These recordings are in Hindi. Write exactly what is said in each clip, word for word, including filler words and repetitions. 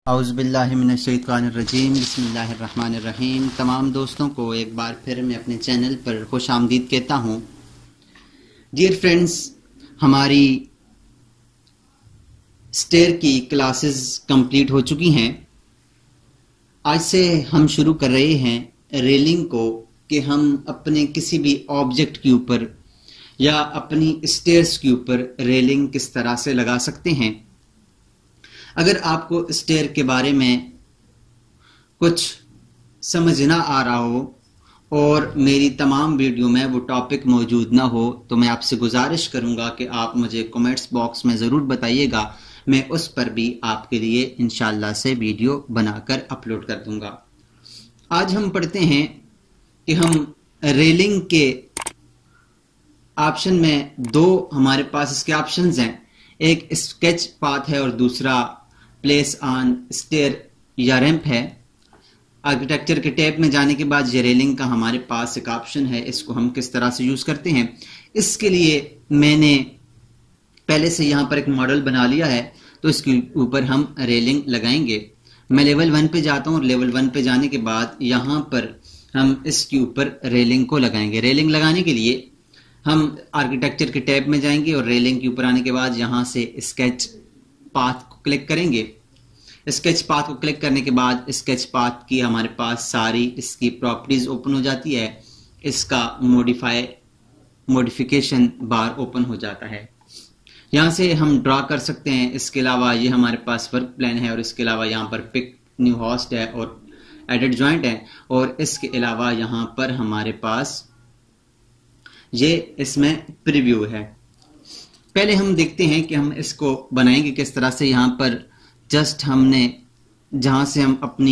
औज़ुबिल्लाहिमिनश्शैतानिर्रजीम बिस्मिल्लाहिर्रहमानिर्रहीम। तमाम दोस्तों को एक बार फिर मैं अपने चैनल पर खुश आमदीद कहता हूँ। डियर फ्रेंड्स, हमारी स्टेयर की क्लासेस कंप्लीट हो चुकी हैं। आज से हम शुरू कर रहे हैं रेलिंग को कि हम अपने किसी भी ऑब्जेक्ट के ऊपर या अपनी स्टेयर्स के ऊपर रेलिंग किस तरह से लगा सकते हैं। अगर आपको स्टेयर के बारे में कुछ समझ ना आ रहा हो और मेरी तमाम वीडियो में वो टॉपिक मौजूद ना हो तो मैं आपसे गुजारिश करूंगा कि आप मुझे कमेंट्स बॉक्स में ज़रूर बताइएगा। मैं उस पर भी आपके लिए इंशाल्लाह से वीडियो बनाकर अपलोड कर दूंगा। आज हम पढ़ते हैं कि हम रेलिंग के ऑप्शन में दो हमारे पास इसके ऑप्शंस हैं। एक स्केच पाथ है और दूसरा प्लेस ऑन स्टेयर या रैंप है। आर्किटेक्चर के टैब में जाने के बाद ये रेलिंग का हमारे पास एक ऑप्शन है, इसको हम किस तरह से यूज करते हैं। इसके लिए मैंने पहले से यहाँ पर एक मॉडल बना लिया है, तो इसके ऊपर हम रेलिंग लगाएंगे। मैं लेवल वन पे जाता हूँ और लेवल वन पे जाने के बाद यहाँ पर हम इसके ऊपर रेलिंग को लगाएंगे। रेलिंग लगाने के लिए हम आर्किटेक्चर के टैब में जाएंगे और रेलिंग के ऊपर आने के बाद यहाँ से स्केच पाथ को क्लिक करेंगे। स्केच पाथ को क्लिक करने के बाद स्केच पाथ की हमारे पास सारी इसकी प्रॉपर्टीज ओपन हो जाती है। इसका मॉडिफाई मॉडिफिकेशन बार ओपन हो जाता है। यहाँ से हम ड्रा कर सकते हैं। इसके अलावा ये हमारे पास वर्क प्लान है और इसके अलावा यहाँ पर पिक न्यू होस्ट है और एडिट जॉइंट है और इसके अलावा यहाँ पर हमारे पास ये इसमें प्रीव्यू है। पहले हम देखते हैं कि हम इसको बनाएंगे किस तरह से। यहाँ पर जस्ट हमने जहां से हम अपनी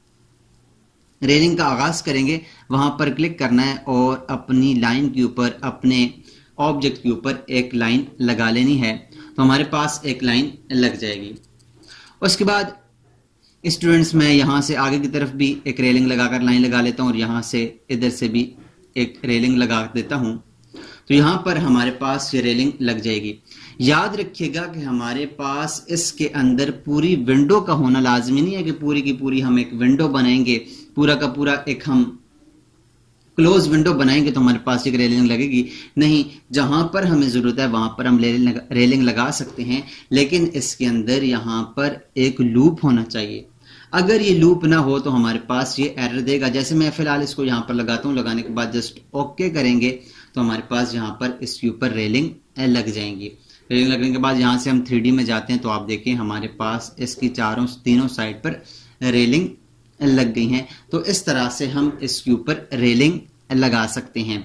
रेलिंग का आगाज करेंगे वहां पर क्लिक करना है और अपनी लाइन के ऊपर अपने ऑब्जेक्ट के ऊपर एक लाइन लगा लेनी है, तो हमारे पास एक लाइन लग जाएगी। उसके बाद स्टूडेंट्स, मैं यहाँ से आगे की तरफ भी एक रेलिंग लगाकर लाइन लगा लेता हूँ और यहाँ से इधर से भी एक रेलिंग लगा देता हूँ, तो यहाँ पर हमारे पास ये रेलिंग लग जाएगी। याद रखिएगा कि हमारे पास इसके अंदर पूरी विंडो का होना लाजमी नहीं है कि पूरी की पूरी हम एक विंडो बनाएंगे, पूरा का पूरा एक हम क्लोज विंडो बनाएंगे तो हमारे पास एक रेलिंग लगेगी। नहीं, जहां पर हमें जरूरत है वहां पर हम रेलिंग लगा सकते हैं, लेकिन इसके अंदर यहाँ पर एक लूप होना चाहिए। अगर ये लूप ना हो तो हमारे पास ये एरर देगा। जैसे मैं फिलहाल इसको यहाँ पर लगाता हूँ, लगाने के बाद जस्ट ओके करेंगे तो हमारे पास यहाँ पर इसके ऊपर रेलिंग लग जाएंगी। रेलिंग लगने के बाद यहाँ से हम थ्री डी में जाते हैं तो आप देखें हमारे पास इसकी चारों तीनों साइड पर रेलिंग लग गई हैं। तो इस तरह से हम इसके ऊपर रेलिंग लगा सकते हैं।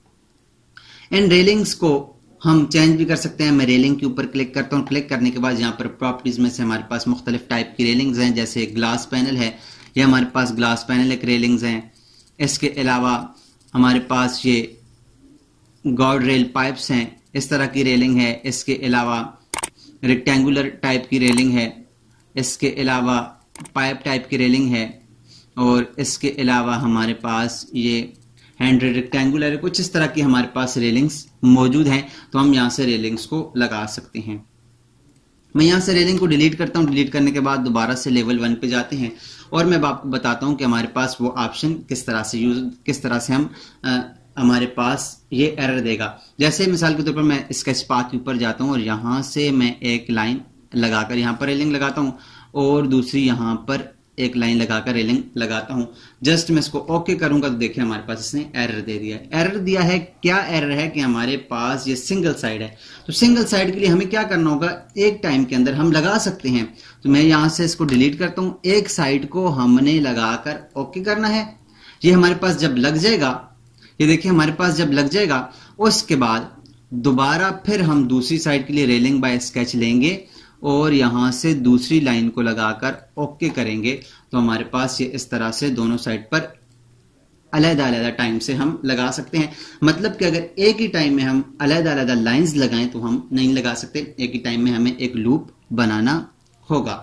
इन रेलिंग्स को हम चेंज भी कर सकते हैं। मैं रेलिंग के ऊपर क्लिक करता हूँ। क्लिक करने के बाद यहाँ पर प्रॉपर्टीज में से हमारे पास मुख्तलिफ टाइप की रेलिंग्स हैं। जैसे ग्लास पैनल है, ये हमारे पास ग्लास पैनल एक रेलिंग्स हैं। इसके अलावा हमारे पास ये गार्ड रेल पाइप्स हैं, इस तरह की रेलिंग है। इसके अलावा रेक्टेंगुलर टाइप की रेलिंग है। इसके अलावा पाइप टाइप की रेलिंग है और इसके अलावा हमारे पास ये हैंड्रेड रेक्टेंगुलर है। कुछ इस तरह की हमारे पास रेलिंग्स मौजूद हैं, तो हम यहाँ से रेलिंग्स को लगा सकते हैं। मैं यहाँ से रेलिंग को डिलीट करता हूँ। डिलीट करने के बाद दोबारा से लेवल वन पे जाते हैं और मैं आपको बताता हूँ कि हमारे पास वो ऑप्शन किस तरह से यूज किस तरह से हम आ, हमारे पास ये एरर देगा। जैसे मिसाल के तौर पर मैं स्केच पाथ के ऊपर जाता हूँ और यहाँ से मैं एक लाइन लगाकर यहाँ पर रेलिंग लगाता हूँ और दूसरी यहाँ पर एक लाइन लगाकर रेलिंग लगाता हूँ। जस्ट मैं इसको ओके करूंगा तो देखिए हमारे पास इसने एरर दे दिया है। एरर दिया है, क्या एरर है कि हमारे पास ये सिंगल साइड है। तो सिंगल साइड के लिए हमें क्या करना होगा, एक टाइम के अंदर हम लगा सकते हैं। तो मैं यहाँ से इसको डिलीट करता हूँ। एक साइड को हमने लगाकर ओके करना है। ये हमारे पास जब लग जाएगा, ये देखिए हमारे पास जब लग जाएगा, उसके बाद दोबारा फिर हम दूसरी साइड के लिए रेलिंग बाय स्केच लेंगे और यहां से दूसरी लाइन को लगाकर ओके करेंगे तो हमारे पास ये इस तरह से दोनों साइड पर अलग-अलग टाइम से हम लगा सकते हैं। मतलब कि अगर एक ही टाइम में हम अलग-अलग लाइंस लगाएं तो हम नहीं लगा सकते। एक ही टाइम में हमें एक लूप बनाना होगा।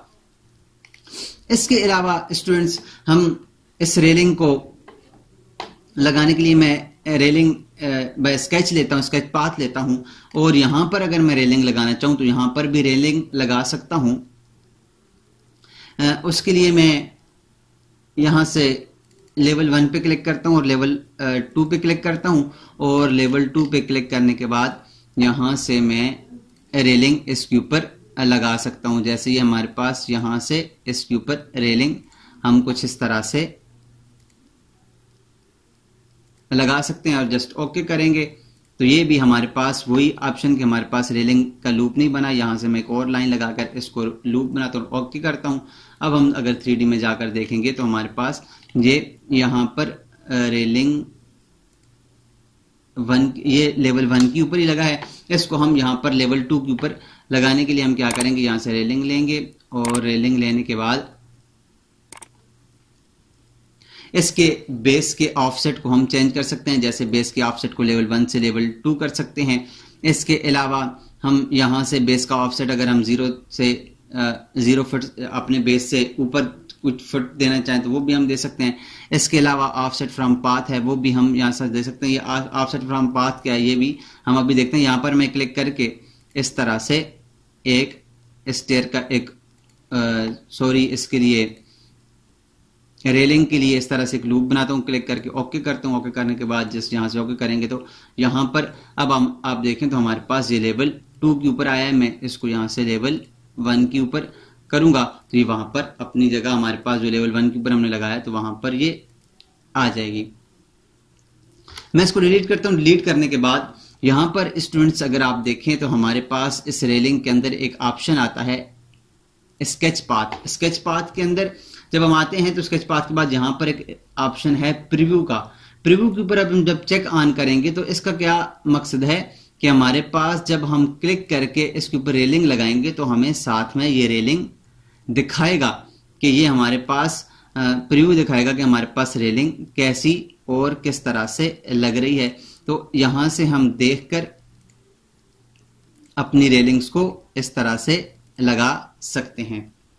इसके अलावा स्टूडेंट्स, हम इस रेलिंग को लगाने के लिए मैं रेलिंग बाय स्केच लेता हूँ, स्केच पाथ लेता हूँ और यहाँ पर अगर मैं रेलिंग लगाना चाहूँ तो यहाँ पर भी रेलिंग लगा सकता हूँ। उसके लिए मैं यहाँ से लेवल वन पे क्लिक करता हूँ और लेवल टू पे क्लिक करता हूँ, और लेवल टू पे क्लिक करने के बाद यहाँ से मैं रेलिंग इसके ऊपर लगा सकता हूँ। जैसे ये हमारे पास यहाँ से इसके ऊपर रेलिंग हम कुछ इस तरह से लगा सकते हैं और जस्ट ओके करेंगे तो ये भी हमारे पास वही ऑप्शन कि हमारे पास रेलिंग का लूप नहीं बना। यहाँ से मैं एक और लाइन लगाकर इसको लूप बनाता हूँ, ओके करता हूँ। अब हम अगर थ्री डी में जाकर देखेंगे तो हमारे पास ये यहाँ पर रेलिंग वन, ये लेवल वन के ऊपर ही लगा है। इसको हम यहाँ पर लेवल टू के ऊपर लगाने के लिए हम क्या करेंगे, यहाँ से रेलिंग लेंगे और रेलिंग लेने के बाद इसके बेस के ऑफसेट को हम चेंज कर सकते हैं। जैसे बेस के ऑफसेट को लेवल वन से लेवल टू कर सकते हैं। इसके अलावा हम यहाँ से बेस का ऑफसेट अगर हम जीरो से जीरो फुट अपने बेस से ऊपर कुछ फुट देना चाहें तो वो भी हम दे सकते हैं। इसके अलावा ऑफसेट फ्रॉम पाथ है, वो भी हम यहाँ से दे सकते हैं। ये ऑफसेट फ्रॉम पाथ क्या है ये भी हम अभी देखते हैं। यहाँ पर मैं क्लिक करके इस तरह से एक स्टेयर का एक सॉरी इसके लिए रेलिंग के लिए इस तरह से एक लूप बनाता हूँ, क्लिक करके ओके करता हूँ। ओके करने के बाद जस्ट यहाँ से ओके करेंगे तो यहाँ पर अब हम आप देखें तो हमारे पास ये लेवल टू के ऊपर आया है। मैं इसको यहाँ से लेवल वन के ऊपर करूंगा तो ये वहां पर अपनी जगह हमारे पास जो लेवल वन के ऊपर हमने लगाया तो वहां पर ये आ जाएगी। मैं इसको डिलीट करता हूँ। डिलीट करने के बाद यहाँ पर स्टूडेंट्स अगर आप देखें तो हमारे पास इस रेलिंग के अंदर एक ऑप्शन आता है स्केच पाथ। स्केच पाथ के अंदर जब हम आते हैं तो स्केच पाथ के बाद यहाँ पर एक ऑप्शन है प्रीव्यू का। प्रीव्यू के ऊपर अब हम जब चेक ऑन करेंगे तो इसका क्या मकसद है कि हमारे पास जब हम क्लिक करके इसके ऊपर रेलिंग लगाएंगे तो हमें साथ में ये रेलिंग दिखाएगा कि ये हमारे पास प्रीव्यू दिखाएगा कि हमारे पास रेलिंग कैसी और किस तरह से लग रही है। तो यहां से हम देखकर अपनी रेलिंग्स को इस तरह से लगा सकते हैं।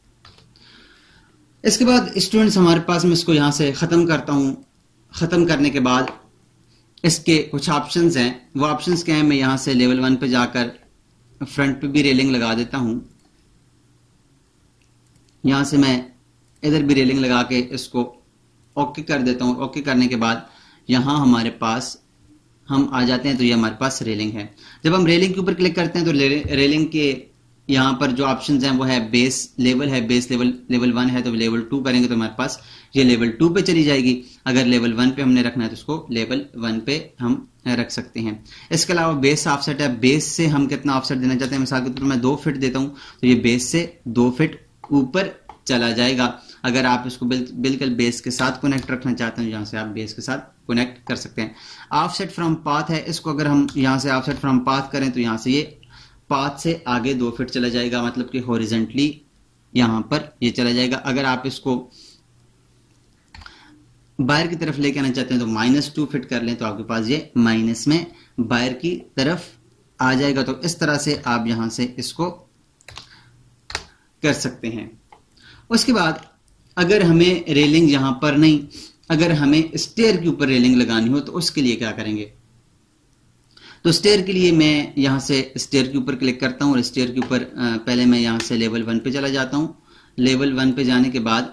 इसके बाद स्टूडेंट्स हमारे पास मैं इसको यहां से खत्म करता हूं। खत्म करने के बाद इसके कुछ ऑप्शंस हैं। वो ऑप्शंस क्या हैं, मैं यहां से लेवल वन पे जाकर फ्रंट पे भी रेलिंग लगा देता हूं। यहां से मैं इधर भी रेलिंग लगा के इसको ओके कर देता हूं। ओके करने के बाद यहां हमारे पास हम आ जाते हैं तो ये हमारे पास रेलिंग है। जब हम रेलिंग के ऊपर क्लिक करते हैं तो रेलिंग के यहाँ पर जो ऑप्शंस हैं वो है बेस लेवल है। बेस लेवल लेवल वन है तो लेवल टू करेंगे तो हमारे पास ये लेवल टू पे चली जाएगी। अगर लेवल वन पे हमने रखना है तो उसको लेवल वन पे हम रख सकते हैं। इसके अलावा बेस ऑफसेट है। बेस से हम कितना ऑफसेट देना चाहते हैं, मिसाल के तौर पर मैं दो फीट देता हूँ तो ये बेस से दो फीट ऊपर चला जाएगा। अगर आप इसको बिल, बिल्कुल बेस के साथ कनेक्ट रखना चाहते हैं, यहाँ से आप बेस के साथ कनेक्ट कर सकते हैं। ऑफसेट फ्रॉम पाथ है। इसको अगर हम यहाँ से ऑफसेट फ्रॉम पाथ करें तो यहाँ से ये पाथ से आगे दो फीट चला जाएगा, मतलब कि हॉरिजेंटली यहां पर ये चला जाएगा। अगर आप इसको बाहर की तरफ लेके आना चाहते हैं तो माइनस टू फीट कर लें तो आपके पास ये माइनस में बाहर की तरफ आ जाएगा। तो इस तरह से आप यहां से इसको कर सकते हैं। उसके बाद अगर हमें रेलिंग यहां पर नहीं, अगर हमें स्टेयर के ऊपर रेलिंग लगानी हो तो उसके लिए क्या करेंगे। तो स्टेयर के लिए मैं यहां से स्टेयर के ऊपर क्लिक करता हूं और स्टेयर के ऊपर पहले मैं यहां से लेवल वन पे चला जाता हूं। लेवल वन पे जाने के बाद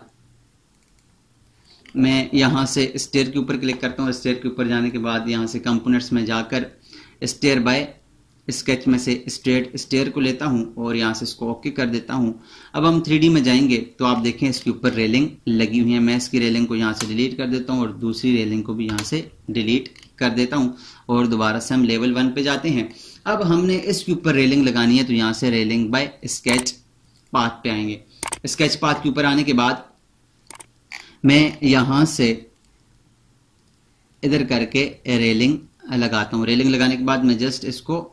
मैं यहां से स्टेयर के ऊपर क्लिक करता हूं। स्टेयर के ऊपर जाने के बाद यहां से कंपोनेंट्स में जाकर स्टेयर बाय स्केच में से स्ट्रेट स्टेयर को लेता हूं और यहां से इसको ओके कर देता हूं। अब हम थ्री डी में जाएंगे तो आप देखें इसके ऊपर रेलिंग लगी हुई है। मैं इसकी रेलिंग को यहां से डिलीट कर देता हूं और दूसरी रेलिंग को भी यहां से डिलीट कर देता हूं और दोबारा से हम लेवल वन पे जाते हैं। अब हमने इसके ऊपर रेलिंग लगानी है तो यहां से रेलिंग बाय स्केच पाथ पे आएंगे। स्केच पाथ के ऊपर आने के बाद मैं यहां से इधर करके रेलिंग लगाता हूं। रेलिंग लगाने के बाद मैं जस्ट इसको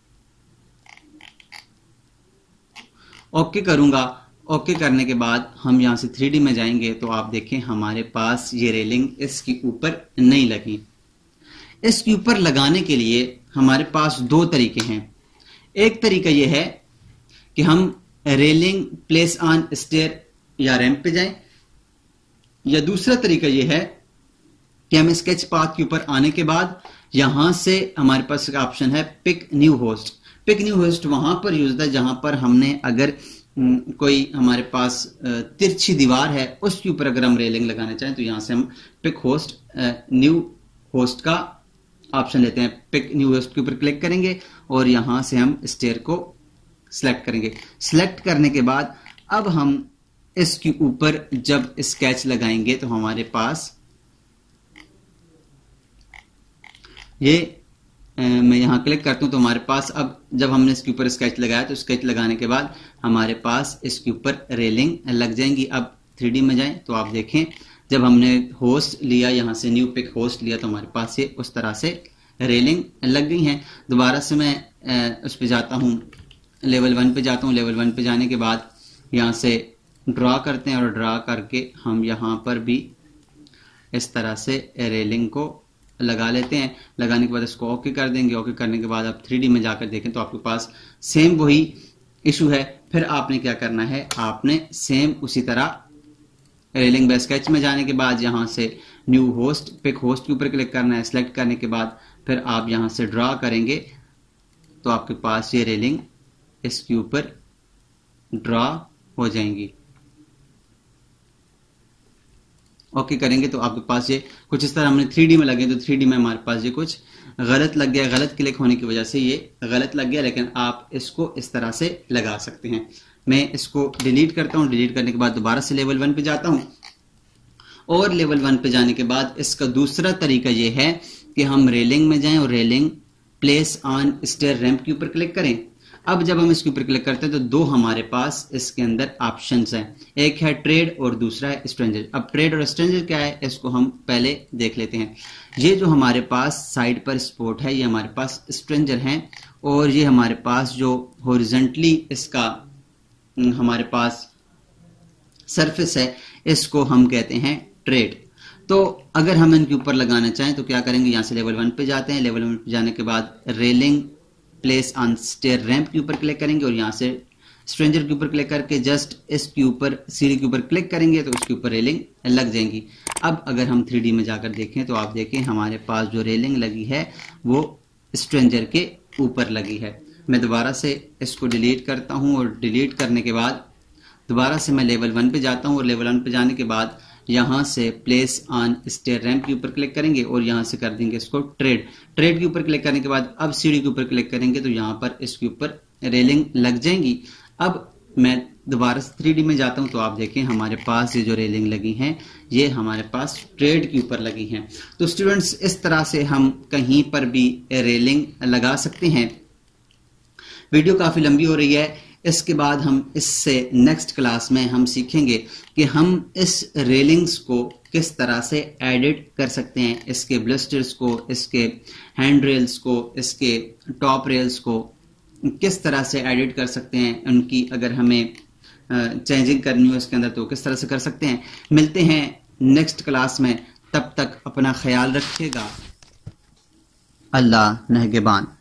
ओके करूंगा। ओके करने के बाद हम यहां से थ्री डी में जाएंगे तो आप देखें हमारे पास ये रेलिंग इसके ऊपर नहीं लगी। इसके ऊपर लगाने के लिए हमारे पास दो तरीके हैं। एक तरीका यह है कि हम रेलिंग प्लेस ऑन स्टेयर या रैंप पे जाएं, या दूसरा तरीका यह है कि हम स्केच पाथ के ऊपर आने के बाद यहां से हमारे पास एक ऑप्शन है pick new host. Pick new host वहां पर यूज होता है जहां पर हमने अगर कोई हमारे पास तिरछी दीवार है, उसके ऊपर अगर हम रेलिंग लगाना चाहें तो यहां से हम पिक होस्ट न्यू होस्ट का ऑप्शन लेते हैं। पिक न्यू होस्ट के ऊपर क्लिक करेंगे और यहां से हम स्टेयर को सिलेक्ट करेंगे। सिलेक्ट करने के बाद अब हम इसके ऊपर जब स्केच लगाएंगे तो हमारे पास ये आ, मैं यहां क्लिक करता हूं तो हमारे पास अब जब हमने इसके ऊपर स्केच लगाया तो स्केच लगाने के बाद हमारे पास इसके ऊपर रेलिंग लग जाएंगी। अब थ्री डी में जाएं तो आप देखें जब हमने होस्ट लिया, यहां से न्यू पिक होस्ट लिया तो हमारे पास ये उस तरह से रेलिंग लग गई हैं। दोबारा से मैं आ, उस पर जाता हूं, लेवल वन पे जाता हूं। लेवल वन पे जाने के बाद यहां से ड्रा करते हैं और ड्रा करके हम यहां पर भी इस तरह से रेलिंग को लगा लेते हैं। लगाने के बाद इसको ओके कर देंगे। ओके करने के बाद आप थ्री डी में जाकर देखें तो आपके पास सेम वही इशू है। फिर आपने क्या करना है, आपने सेम उसी तरह रेलिंग बाय स्केच में जाने के बाद यहां से न्यू होस्ट पिक होस्ट के ऊपर क्लिक करना है। सिलेक्ट करने के बाद फिर आप यहां से ड्रा करेंगे तो आपके पास ये रेलिंग इसके ऊपर ड्रा हो जाएंगी। ओके okay करेंगे तो आपके पास ये कुछ इस तरह हमने थ्री डी में लगे तो थ्री डी में हमारे पास ये कुछ गलत लग गया। गलत क्लिक होने की वजह से ये गलत लग गया, लेकिन आप इसको इस तरह से लगा सकते हैं। मैं इसको डिलीट करता हूं। डिलीट करने के बाद दोबारा से लेवल वन पे जाता हूं और लेवल वन पे जाने के बाद इसका दूसरा तरीका ये है कि हम रेलिंग में जाएं और railing place on stair ramp के ऊपर क्लिक करें। अब जब हम इसके ऊपर क्लिक करते हैं तो दो हमारे पास इसके अंदर ऑप्शंस हैं, एक है ट्रेड और दूसरा है स्ट्रेंजर। अब ट्रेड और स्ट्रेंजर क्या है इसको हम पहले देख लेते हैं। ये जो हमारे पास साइड पर स्पॉट है ये हमारे पास स्ट्रेंजर हैं और ये हमारे पास जो हॉरिजॉन्टली इसका हमारे पास सरफेस है इसको हम कहते हैं ट्रेड। तो अगर हम इनके ऊपर लगाना चाहें तो क्या करेंगे, यहां से लेवल वन पे जाते हैं। लेवल वन पे जाने के बाद railing place on stair ramp के ऊपर क्लिक करेंगे और यहां से स्ट्रेंजर के ऊपर क्लिक करके जस्ट इसके ऊपर सीढ़ी के ऊपर क्लिक करेंगे तो उसके ऊपर रेलिंग लग जाएंगी। अब अगर हम थ्री डी में जाकर देखें तो आप देखें हमारे पास जो रेलिंग लगी है वो स्ट्रेंजर के ऊपर लगी है। मैं दोबारा से इसको डिलीट करता हूं और डिलीट करने के बाद दोबारा से मैं लेवल वन पे जाता हूं और लेवल वन पे जाने के बाद यहां से प्लेस ऑन स्टेयर रैंप के ऊपर क्लिक करेंगे और यहां से कर देंगे इसको ट्रेड। ट्रेड के ऊपर क्लिक करने के बाद अब सीढ़ी के ऊपर क्लिक करेंगे तो यहां पर इसके ऊपर रेलिंग लग जाएंगी। अब मैं दोबारा से थ्री डी में जाता हूं तो आप देखें हमारे पास ये जो रेलिंग लगी हैं ये हमारे पास ट्रेड के ऊपर लगी हैं। तो स्टूडेंट्स इस तरह से हम कहीं पर भी रेलिंग लगा सकते हैं। वीडियो काफी लंबी हो रही है, इसके बाद हम इससे नेक्स्ट क्लास में हम सीखेंगे कि हम इस रेलिंग्स को किस तरह से एडिट कर सकते हैं, इसके ब्लिस्टर्स को, इसके हैंड रेल्स को, इसके टॉप रेल्स को किस तरह से एडिट कर सकते हैं। उनकी अगर हमें चेंजिंग करनी हो इसके अंदर तो किस तरह से कर सकते हैं। मिलते हैं नेक्स्ट क्लास में, तब तक अपना ख्याल रखिएगा। अल्लाह नेहगेबान।